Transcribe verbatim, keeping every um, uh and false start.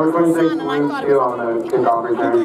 Number twenty-six, Lynn Steele on the kickoff return.